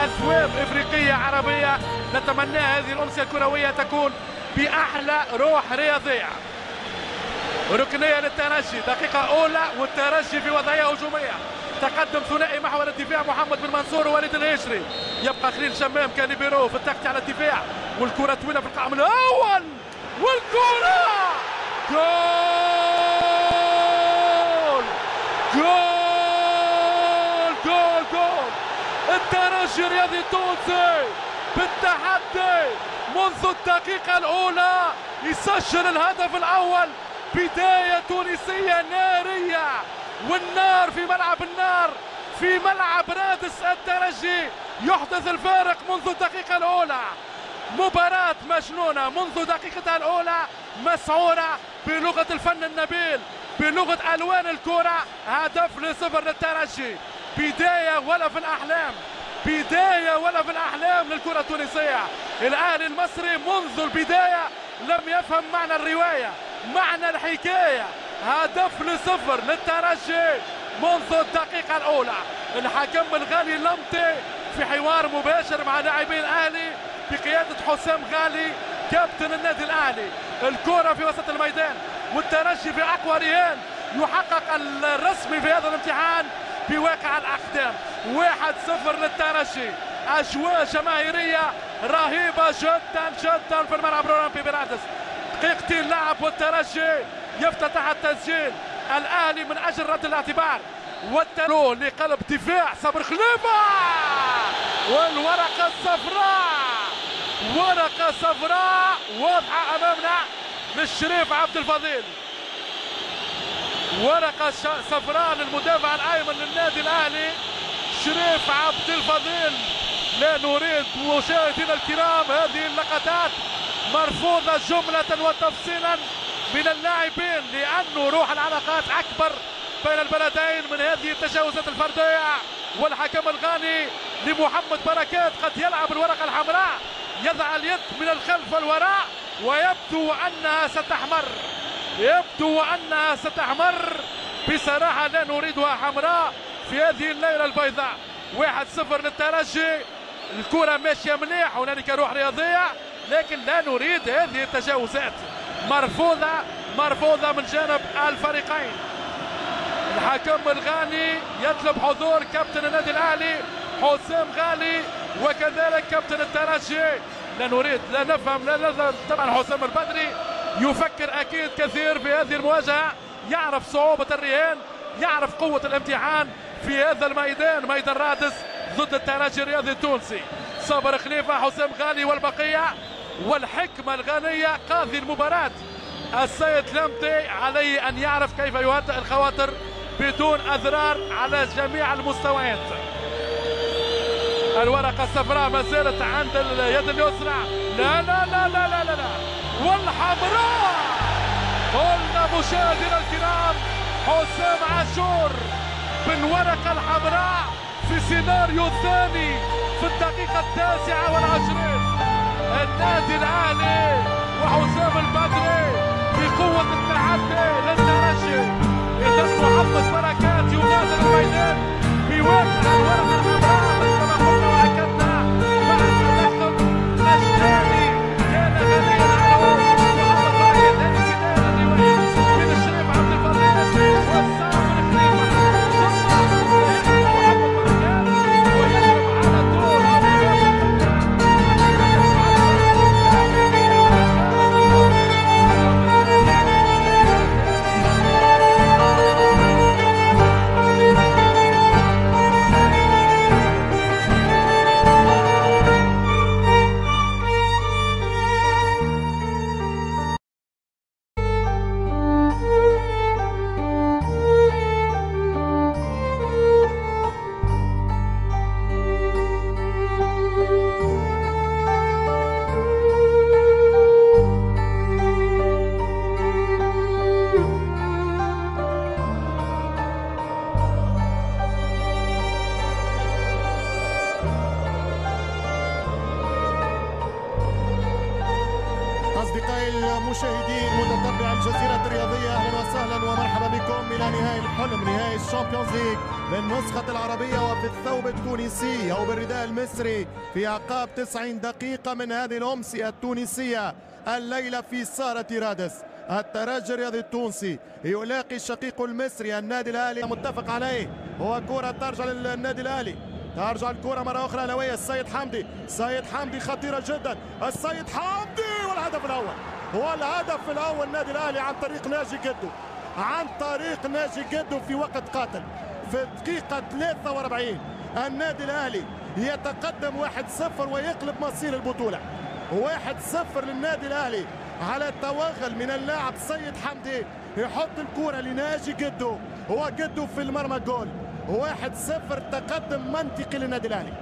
أثواب إفريقية عربية. نتمنى هذه الأمسية الكروية تكون بأحلى روح رياضية. ركنية للترجي، دقيقة أولى والترجي في وضعية هجومية. تقدم ثنائي محور الدفاع محمد بن منصور ووليد الهشري. يبقى خليل شمام كاليبيرو في التغطية على الدفاع، والكرة طويلة في القائم الأول، والكرة جول جول جول جول. الترجي الرياضي التونسي بالتحدي منذ الدقيقة الأولى يسجل الهدف الأول. بداية تونسية نارية، والنار في ملعب النار، في ملعب رادس الترجي يحدث الفارق منذ الدقيقة الأولى. مباراة مجنونة منذ دقيقتها الأولى، مسعورة بلغة الفن النبيل، بلغة ألوان الكرة. هدف ل0 للترجي. بداية ولا في الأحلام، بداية ولا في الأحلام للكرة التونسية. الأهلي المصري منذ البداية لم يفهم معنى الرواية، معنى الحكاية. هدف ل0 للترجي منذ الدقيقة الأولى. الحكم الغالي لمطي في حوار مباشر مع لاعبي الأهلي بقيادة حسام غالي كابتن النادي الأهلي. الكرة في وسط الميدان، والترجي في أقوى رهان يحقق الرسمي في هذا الامتحان بواقع الأقدام. 1-0 للترجي. أجواء جماهيرية رهيبة جدا جدا في الملعب الأولمبي برادس. دقيقتين لعب والترجي يفتتح التسجيل. الأهلي من أجل رد الاعتبار والتلو لقلب دفاع صبر خليفة، والورقة الصفراء، ورقة صفراء واضحة أمامنا للشريف عبد الفضيل. ورقة صفراء للمدافع الأيمن للنادي الأهلي شريف عبد الفضيل. لا نريد مشاهدينا الكرام هذه اللقطات مرفوضة جملة وتفصيلا من اللاعبين، لأنه روح العلاقات أكبر بين البلدين من هذه التجاوزات الفردية. والحكم الغاني لمحمد بركات قد يلعب الورقة الحمراء، يضع اليد من الخلف والوراء، ويبدو أنها ستحمر، يبدو أنها ستحمر. بصراحة لا نريدها حمراء في هذه الليلة البيضاء. 1-0 للترجي. الكرة ماشية مليح، هنالك روح رياضية، لكن لا نريد هذه التجاوزات. مرفوضة مرفوضة من جانب الفريقين. الحكم الغاني يطلب حضور كابتن النادي الأهلي حسام غالي، وكذلك كابتن الترجي. لا نريد، لا نفهم، لا نفهم. طبعا حسام البدري يفكر أكيد كثير في هذه المواجهة، يعرف صعوبة الرهان، يعرف قوة الامتحان في هذا الميدان، ميدان رادس ضد الترجي الرياضي التونسي. صابر خليفة، حسام غالي والبقية، والحكمة الغانية قاضي المباراة السيد لمطي عليه أن يعرف كيف يهدئ الخواطر بدون أضرار على جميع المستويات. الورقة الصفراء ما زالت عند اليد اليسرى. لا لا لا لا لا لا, لا. والحمراء. قلنا مشاهدينا الكرام حسام عاشور بالورقة الحمراء في سيناريو ثاني في الدقيقة 29. النادي الأهلي وحسام البدري بقوة التحدي للترجي. إذا محمد بركات يغادر الميدان بواقع الورقة الحمراء كما قلنا وأكدنا بعد تدخل نجداني كان غنيا عنه. محمد بركات هذه بداية الرواية من الشريف عبد الفضيل والصابر خليفة، ثم يأتي محمد بركات ويضرب على طول مشاهدين متتبعي الجزيرة الرياضية، أهلا وسهلا ومرحبا بكم إلى نهائي الحلم، نهائي الشامبيونز ليج بالنسخة العربية وفي الثوب التونسي أو بالرداء المصري في أعقاب 90 دقيقة من هذه الأمسية التونسية. الليلة في سارة رادس الترجي الرياضي التونسي يلاقي شقيقه المصري النادي الأهلي. متفق عليه هو كرة ترجع للنادي الأهلي، ترجع الكرة مرة أخرى لوية السيد حمدي، سيد حمدي خطيرة جدا، السيد حمدي والهدف الأول، والهدف الأول النادي الأهلي عن طريق ناجي جدو، عن طريق ناجي جدو في وقت قاتل في الدقيقة 43. النادي الأهلي يتقدم 1-0 ويقلب مصير البطولة. 1-0 للنادي الأهلي على التوغل من اللاعب سيد حمدي، يحط الكرة لناجي جدو، هو جدو في المرمى جول. 1-0 تقدم منطقي للنادي الاهلي،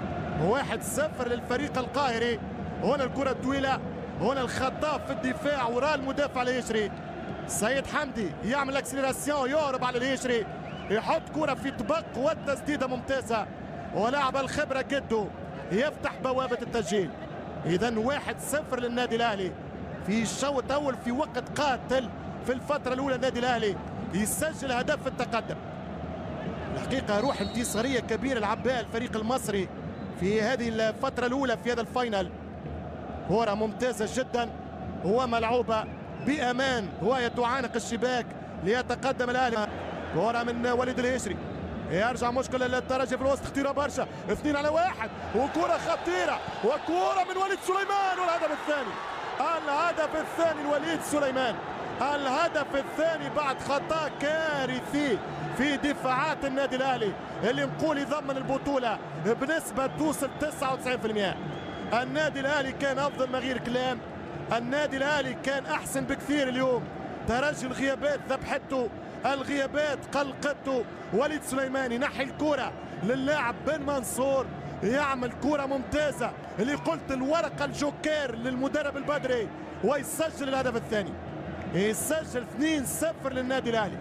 1-0 للفريق القاهري. هنا الكرة الطويلة، هنا الخطاف في الدفاع وراء المدافع الهجري، سيد حمدي يعمل اكسلراسيون، يهرب على الهجري، يحط كرة في طبق والتسديدة ممتازة، ولاعب الخبرة جدو يفتح بوابة التسجيل. إذا 1-0 للنادي الاهلي في الشوط الأول في وقت قاتل. في الفترة الأولى النادي الاهلي يسجل هدف التقدم. الحقيقة روح انتصارية كبيرة لعب بها الفريق المصري في هذه الفترة الأولى في هذا الفاينل. كرة ممتازة جدا وملعوبة بأمان وهي تعانق الشباك ليتقدم الأهلي. كرة من وليد الهشري، يرجع مشكلة للترجي في الوسط، خطيرة برشا، 2-1 وكرة خطيرة وكرة من وليد سليمان والهدف الثاني. الهدف الثاني لوليد سليمان، الهدف الثاني بعد خطأ كارثي في دفاعات النادي الاهلي اللي نقول يضمن البطوله بنسبه توصل 99%. النادي الاهلي كان افضل من غير كلام، النادي الاهلي كان احسن بكثير اليوم. ترجي الغيابات ذبحته، الغيابات قلقته. وليد سليمان ينحي الكره للاعب بن منصور، يعمل كره ممتازه اللي قلت الورقه الجوكير للمدرب البدري، ويسجل الهدف الثاني، يسجل 2-0 للنادي الاهلي.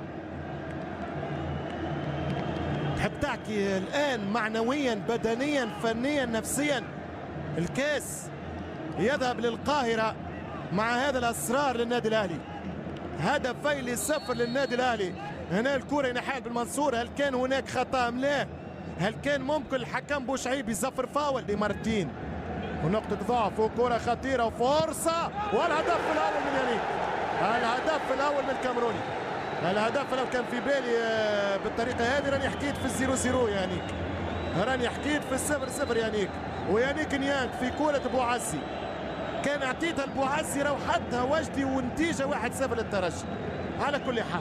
تحب تحكي الآن معنويا بدنيا فنيا نفسيا. الكاس يذهب للقاهرة مع هذا الأسرار للنادي الأهلي. هدفين ل0 للنادي الأهلي. هنا الكرة ينحال بالمنصور، هل كان هناك خطأ أم لا؟ هل كان ممكن الحكم بوشعيب يزفر فاول لمارتين؟ ونقطة ضعف وكرة خطيرة وفرصة والهدف الأول من يانيك، الهدف الأول من الكاميروني. الهدف لو كان في بالي بالطريقه هذه راني حكيت في 0-0 يانيك، راني حكيت في 0-0 يانيك. ويانيك نيانك في كرة بوعزي كان اعطيتها لبوعزي روحتها وجدي ونتيجه 1-0 للترجي. على كل حال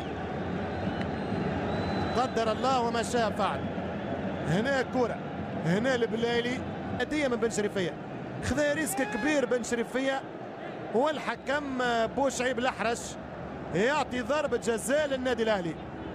قدر الله وما شاء فعل. هنا كرة، هنا البلالي هديه من بن شريفيه، خذا ريسك كبير بن شريفيه، والحكم بوشعيب الأحرش يعطي ضربة جزاء للنادي الأهلي.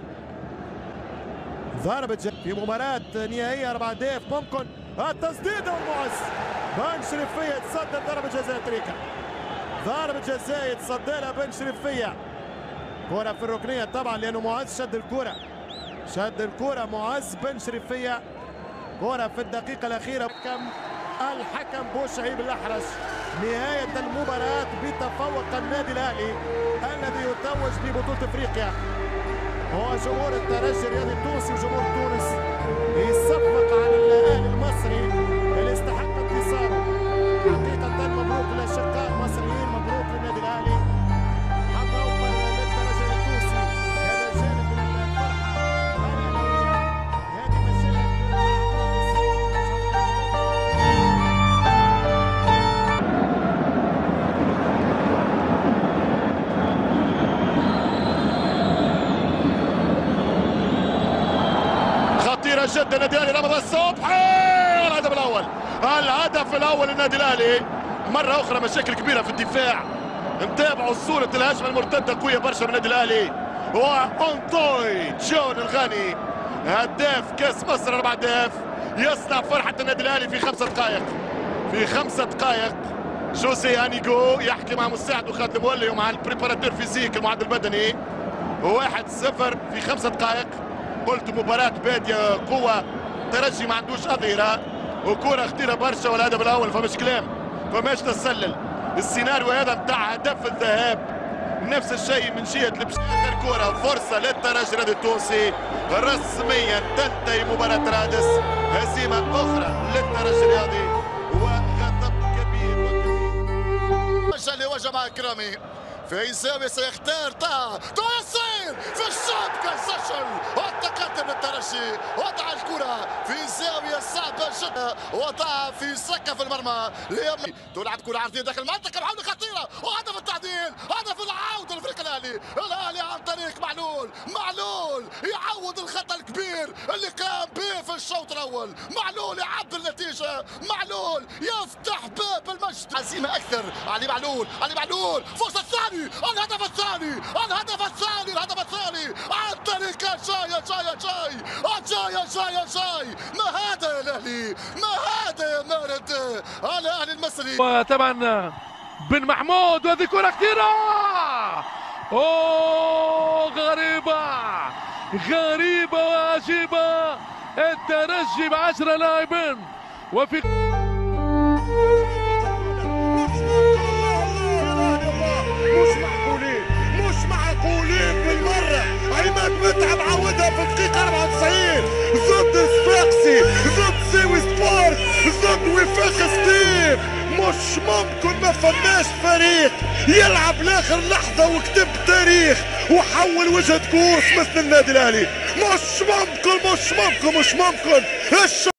ضربة جزاء في مباراة نهائية 4 أهداف، ممكن التسديدة والمعز بن شريفية يتصدى ضربة جزاء تريكا، ضربة جزاء يتصدى لها بن شريفية. كرة في الركنية طبعا لأنه معز شد الكرة، شد الكرة معز بن شريفية. كرة في الدقيقة الأخيرة، الحكم بوشعيب الأحرش. نهاية المباراة بتفوق النادي الأهلي الذي يتوج ببطولة افريقيا. هو جمهور الترجي الرياضي التونسي وجمهور تونس يصفق على الاهلي المصري اللي يستحق انتصاره. حقيقة مبروك للاشقاء المصريين، مبروك للنادي الاهلي، حظ اوفر للترجي التونسي. هذا جانب من الفرحة الأهلية، هذه مشاهد جدا. النادي الاهلي رمضان الصبحي والهدف الاول، الهدف الاول للنادي الاهلي. مره اخرى مشاكل كبيره في الدفاع، نتابعوا صوره الهجمه المرتده قويه برشا من النادي الاهلي. وانطوي جون الغاني هداف كاس مصر 4 أهداف يصنع فرحه النادي الاهلي في 5 دقائق. في 5 دقائق جوزي انيجو يحكي مع مساعده خالد المولي ومع البريباراتور فيزيك المعد البدني. 1-0 في 5 دقائق. قلت مباراة بادية قوة، ترجي ما عندوش أظهرة، وكرة خطيرة برشا والهدف الأول فمش كلام، فماش تسلل. السيناريو هذا نتاع هدف الذهاب نفس الشيء من جهة آخر كرة فرصة للترجي التونسي رسميا تنتهي مباراة رادس. هزيمة أخرى للترجي الرياضي وغضب كبير وجه لوجه مع كرامي في زاوية سيختار طه ياسين في الشوط كيسجل والتقدم للترجي وضع الكرة في زاوية صعبة جدا وضعها في سقف المرمى. تلعب كرة عرضية داخل المنطقة محاولة خطيرة وهدف التعديل، هدف العودة للفريق الأهلي عن طريق معلول يعوض الخطأ الكبير اللي قام به في الشوط الأول. معلول يعدل النتيجة، معلول يفتح باب المجد. عزيمة أكثر علي معلول فرصة الثاني، الهدف الثاني عن طريق جاي. ما هذا يا الاهلي، ما هذا يا مارد الاهلي المصري. وطبعا بن محمود وهذه كرة كثيرة، غريبة وعجيبة. الترجي ب10 لاعبين وفي مش معقولين بالمرة. عماد متعب عودها في الدقيقة 94 ضد صفاقسي، ضد سيوي سبورت، ضد وفاق ستيف. مش ممكن ما فماش فريق يلعب لاخر لحظة وكتب تاريخ وحول وجهة كؤوس مثل النادي الاهلي. مش ممكن